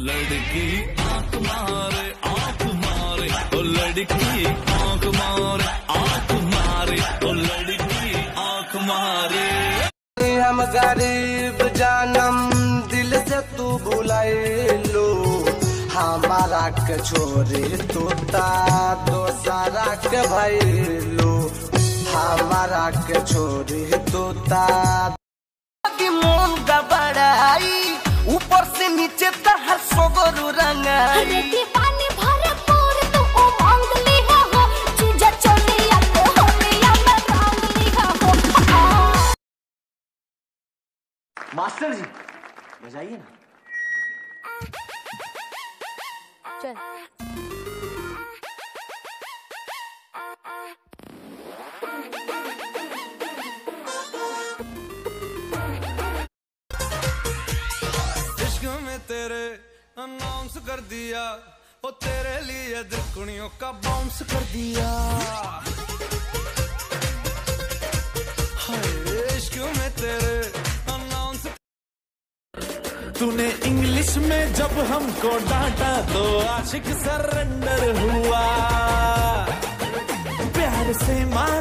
लड़की आंख मारे ओ लड़की आंख मारे ओ लड़की आंख मारे। हम गरीब जानम दिल से तू भुलाइलो, हमारा के छोरी तोता दोसरा के भइलो, हमारा के छोरी तोता मन गबड़ाई ऊपर से नीचे तहर सोगरु रंगाई। पानी भरे पूर तू उमंग लिहा हो, चीजा चोलिया को होलिया में रंग लिहा हो। मास्टर जी बजाइए ना। चल इश्क में तेरे अनाउंस कर दिया, ओ तेरे लिए दुनियों का बाउंस कर दिया। हाय इश्क में तेरे अनाउंस। तूने इंग्लिश में जब हमको डांटा तो आशिक सरेंडर हुआ, प्यार से मार